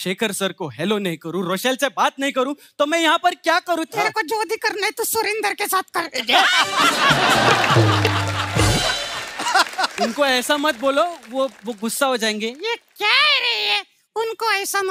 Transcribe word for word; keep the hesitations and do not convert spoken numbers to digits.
Shekhar sir को hello नहीं करूं, रोशेल से बात नहीं करूं, तो मैं यहाँ पर क्या करूं? तेरे को जो भी करना है तो सुरेंद्र के साथ कर। उनको ऐसा मत बोलो, वो वो गुस्सा हो जाएंगे। ये क्या है रे ये? उनको ऐसा